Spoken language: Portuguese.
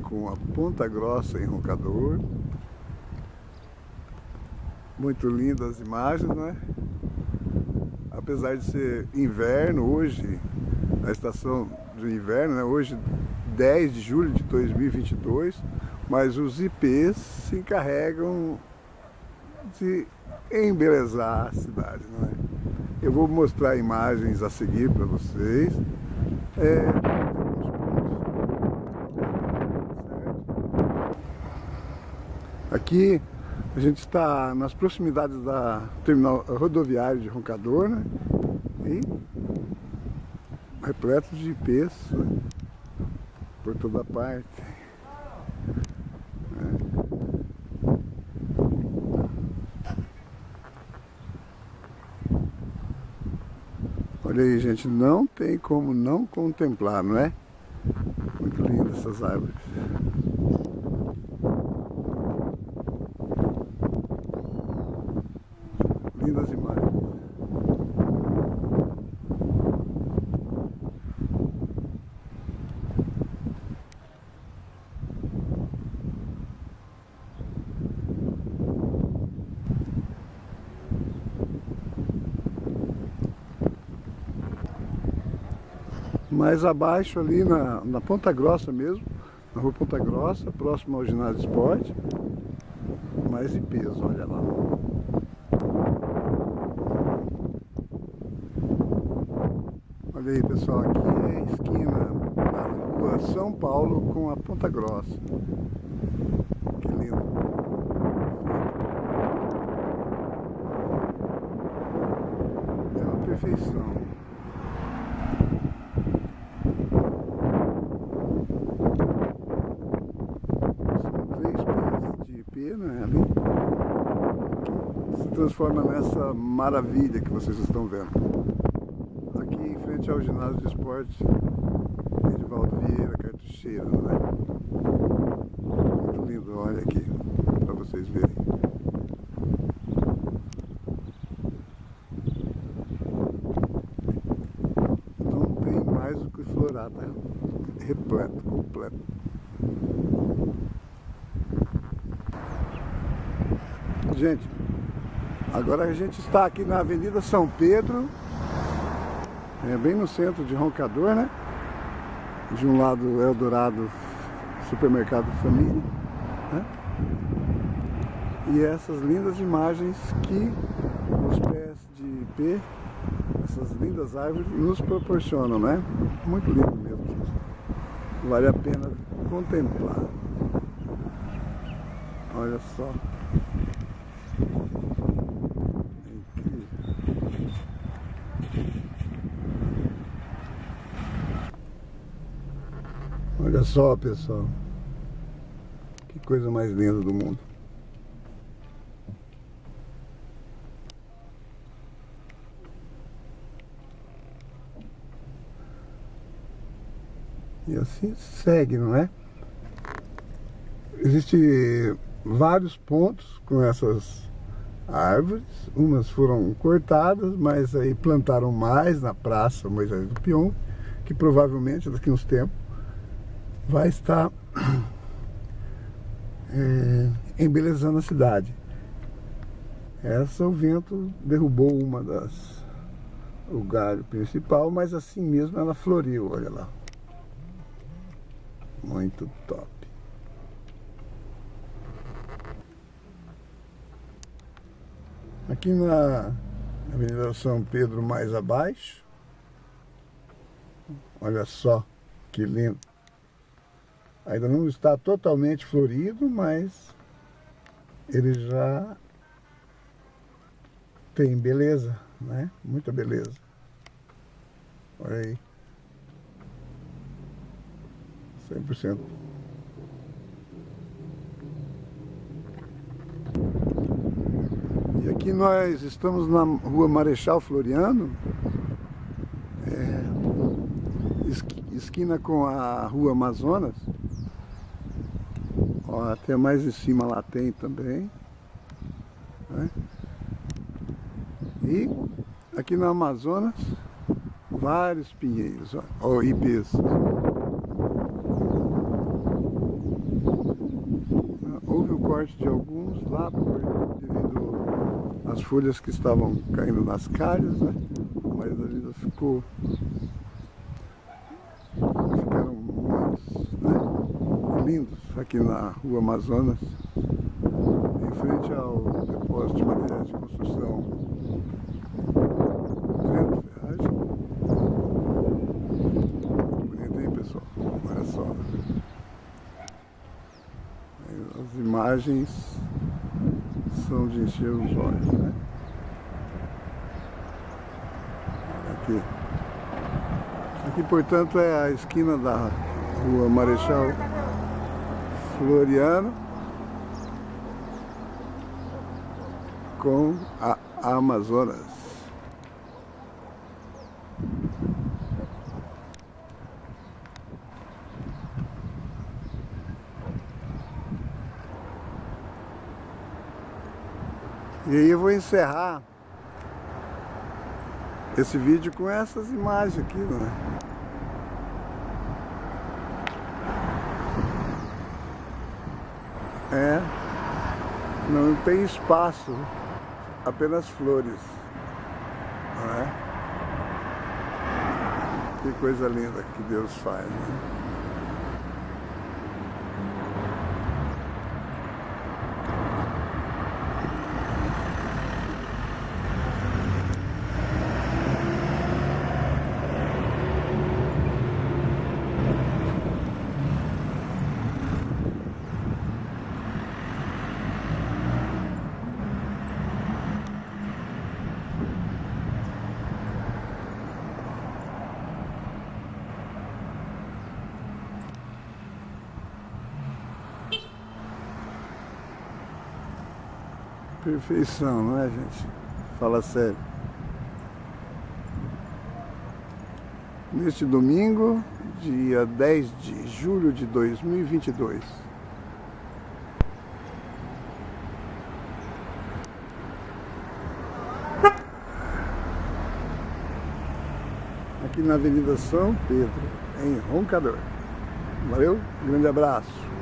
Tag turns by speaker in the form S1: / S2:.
S1: com a Ponta Grossa em Roncador. Muito lindas as imagens, né? Apesar de ser inverno hoje, a estação de inverno, né? Hoje 10 de julho de 2022, mas os IPs se encarregam de embelezar a cidade, não é? Eu vou mostrar imagens a seguir para vocês. Aqui a gente está nas proximidades da terminal rodoviário de Roncador, né? E repleto de IPs, né? Por toda parte. Olha aí, gente, não tem como não contemplar, não é? Muito lindas essas árvores. Lindas imagens. Mais abaixo ali na Ponta Grossa mesmo, na rua Ponta Grossa, próximo ao ginásio de esporte, mais IPs, olha lá. Olha aí, pessoal, aqui é a esquina da rua São Paulo com a Ponta Grossa. Que lindo. É uma perfeição. Né, ali, se transforma nessa maravilha que vocês estão vendo. Aqui em frente ao ginásio de esporte Edivaldo Vieira Cartucheira, né? Muito lindo, olha aqui, para vocês verem. Não tem mais o que florar, tá? Repleto, completo. Gente, agora a gente está aqui na Avenida São Pedro, bem no centro de Roncador, né? De um lado Eldorado Supermercado Família, né? E essas lindas imagens que os pés de IP, essas lindas árvores nos proporcionam, né? Muito lindo mesmo, gente. Vale a pena contemplar. Olha só. Olha só, pessoal, que coisa mais linda do mundo. E assim segue, não é? Existem vários pontos com essas árvores, umas foram cortadas, mas aí plantaram mais na Praça Moisés do Pion, que provavelmente daqui a uns tempos vai estar embelezando a cidade. O vento derrubou o galho principal, mas assim mesmo ela floriu, olha lá. Muito top. Aqui na Avenida São Pedro mais abaixo, olha só que lindo. Ainda não está totalmente florido, mas ele já tem beleza, né? Muita beleza. Olha aí. 100%. E aqui nós estamos na rua Marechal Floriano, esquina com a rua Amazonas. Ó, até mais em cima lá tem também, né? E aqui no Amazonas, vários pinheiros, ó, IPs. houve o corte de alguns lá devido às folhas que estavam caindo nas calhas, né? Mas a vida ficaram muitos, né? Lindos aqui na Rua Amazonas, em frente ao depósito de materiais de construção Trento Ferragem. Bonito, hein, pessoal? Olha só. As imagens são de encher os olhos, né? Aqui. Aqui, portanto, é a esquina da Rua Marechal Floriano com a Amazonas. E aí eu vou encerrar esse vídeo com essas imagens aqui, né? Não tem espaço, apenas flores, não é? Que coisa linda que Deus faz, né? Perfeição, não é, gente? Fala sério. Neste domingo, dia 10 de julho de 2022. Aqui na Avenida São Pedro, em Roncador. Valeu, grande abraço.